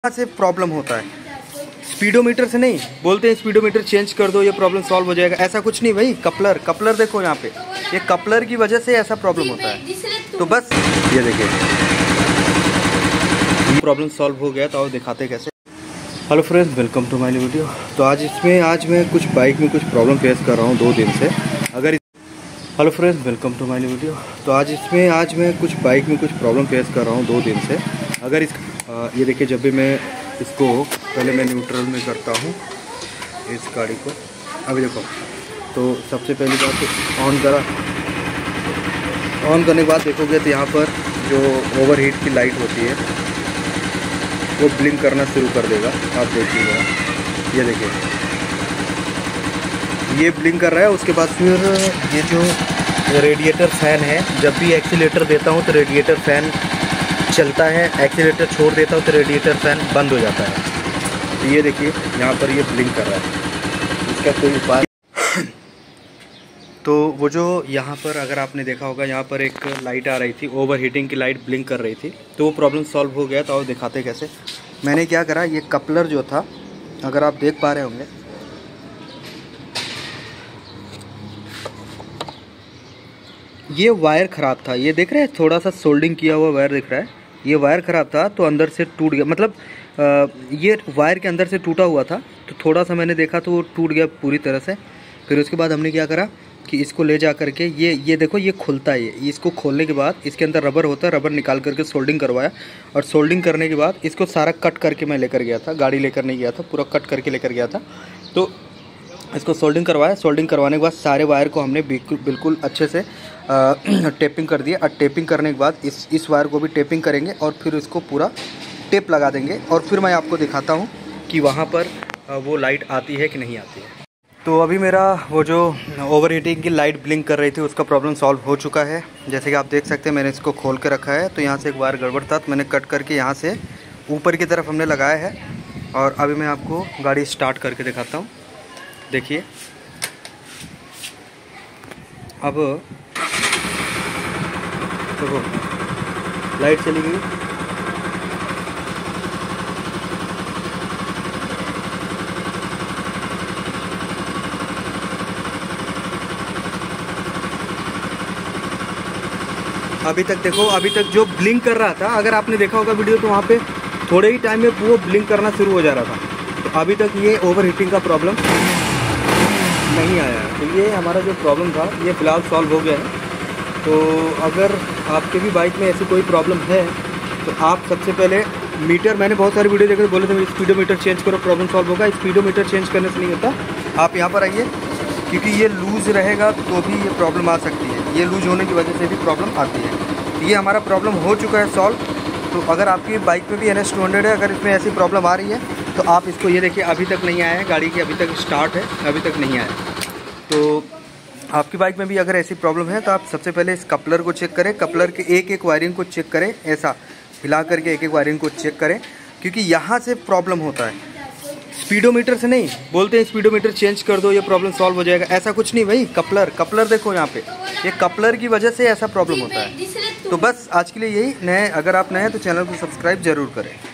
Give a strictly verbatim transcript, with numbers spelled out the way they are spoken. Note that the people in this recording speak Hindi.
से प्रॉब्लम होता है, स्पीडोमीटर से नहीं। बोलते हैं स्पीडोमीटर चेंज कर दो ये प्रॉब्लम सॉल्व हो जाएगा, ऐसा कुछ नहीं भाई। कपलर कपलर देखो यहाँ पे, ये कपलर की वजह से ऐसा प्रॉब्लम होता है। तो बस ये देखिए प्रॉब्लम सॉल्व हो गया, तो आप दिखाते कैसे। Hello friends, welcome to my video. तो आज इसमें आज मैं कुछ बाइक में कुछ प्रॉब्लम फेस कर रहा हूँ दो दिन से। अगर hello friends, welcome to my video. तो आज इसमें आज मैं कुछ बाइक में कुछ प्रॉब्लम फेस कर रहा हूँ दो दिन से। अगर इस आ, ये देखिए, जब भी मैं इसको पहले मैं न्यूट्रल में करता हूँ इस गाड़ी को, अभी देखो, तो सबसे पहली बात तो ऑन करा, ऑन करने के बाद देखोगे तो यहाँ पर जो ओवरहीट की लाइट होती है वो ब्लिंक करना शुरू कर देगा। आप देखिएगा, ये देखिए ये ब्लिंक कर रहा है। उसके बाद फिर ये जो रेडिएटर फ़ैन है, जब भी एक्सीलेटर देता हूँ तो रेडिएटर फ़ैन चलता है, एक्सीलेटर छोड़ देता हूँ तो रेडिएटर फ़ैन बंद हो जाता है। तो ये देखिए यहाँ पर ये ब्लिंक कर रहा है, इसका कोई उपाय। तो वो जो यहाँ पर अगर आपने देखा होगा, यहाँ पर एक लाइट आ रही थी, ओवर हीटिंग की लाइट ब्लिंक कर रही थी, तो वो प्रॉब्लम सॉल्व हो गया। तो और दिखाते कैसे। मैंने क्या करा, ये कपलर जो था, अगर आप देख पा रहे होंगे, ये वायर ख़राब था। ये देख रहे हैं, थोड़ा सा सोल्डिंग किया हुआ वायर दिख रहा है। ये वायर ख़राब था तो अंदर से टूट गया, मतलब आ, ये वायर के अंदर से टूटा हुआ था। तो थोड़ा सा मैंने देखा तो वो टूट गया पूरी तरह से। फिर उसके बाद हमने क्या करा कि इसको ले जा करके, ये ये देखो ये खुलता है। ये इसको खोलने के बाद इसके अंदर रबर होता है, रबर निकाल करके सोल्डिंग करवाया। और सोल्डिंग करने के बाद इसको सारा कट करके मैं लेकर गया था, गाड़ी लेकर नहीं गया था, पूरा कट करके लेकर गया था। तो इसको सोल्डिंग करवाया। सोल्डिंग करवाने के बाद सारे वायर को हमने बिल्कुल बिल्कुल अच्छे से आ, टेपिंग कर दिया। और टेपिंग करने के बाद इस इस वायर को भी टेपिंग करेंगे और फिर इसको पूरा टेप लगा देंगे। और फिर मैं आपको दिखाता हूँ कि वहाँ पर वो लाइट आती है कि नहीं आती है। तो अभी मेरा वो जो ओवर हीटिंग की लाइट ब्लिंक कर रही थी, उसका प्रॉब्लम सॉल्व हो चुका है। जैसे कि आप देख सकते हैं, मैंने इसको खोल के रखा है। तो यहाँ से एक वायर गड़बड़ था, तो मैंने कट करके यहाँ से ऊपर की तरफ हमने लगाया है। और अभी मैं आपको गाड़ी स्टार्ट करके दिखाता हूँ। देखिए, अब देखो लाइट चली गई। अभी तक देखो, अभी तक जो ब्लिंक कर रहा था, अगर आपने देखा होगा वीडियो, तो वहाँ पे थोड़े ही टाइम में वो ब्लिंक करना शुरू हो जा रहा था। तो अभी तक ये ओवर हीटिंग का प्रॉब्लम नहीं आया। तो ये हमारा जो प्रॉब्लम था ये फ़िलहाल सॉल्व हो गया है। तो अगर आपके भी बाइक में ऐसी कोई प्रॉब्लम है तो आप सबसे पहले मीटर, मैंने बहुत सारी वीडियो देखे, बोले थे स्पीडोमीटर चेंज करो प्रॉब्लम सॉल्व होगा। स्पीडोमीटर चेंज करने से नहीं होता। आप यहाँ पर आइए, क्योंकि ये लूज़ रहेगा तो भी ये प्रॉब्लम आ सकती है। ये लूज़ होने की वजह से भी प्रॉब्लम आती है। तो ये हमारा प्रॉब्लम हो चुका है सॉल्व। तो अगर आपकी बाइक में भी एन एस टू हंड्रेड है, अगर इसमें ऐसी प्रॉब्लम आ रही है तो आप इसको, ये देखिए अभी तक नहीं आया है, गाड़ी की अभी तक स्टार्ट है, अभी तक नहीं आया। तो आपकी बाइक में भी अगर ऐसी प्रॉब्लम है तो आप सबसे पहले इस कपलर को चेक करें, कपलर के एक एक वायरिंग को चेक करें, ऐसा हिला करके एक एक वायरिंग को चेक करें, क्योंकि यहाँ से प्रॉब्लम होता है। स्पीडोमीटर से नहीं। बोलते हैं स्पीडोमीटर चेंज कर दो ये प्रॉब्लम सॉल्व हो जाएगा, ऐसा कुछ नहीं भाई। कपलर कपलर देखो यहाँ पे, ये कपलर की वजह से ऐसा प्रॉब्लम होता है। तो बस आज के लिए यही। नए अगर आप नए हैं तो चैनल को सब्सक्राइब जरूर करें।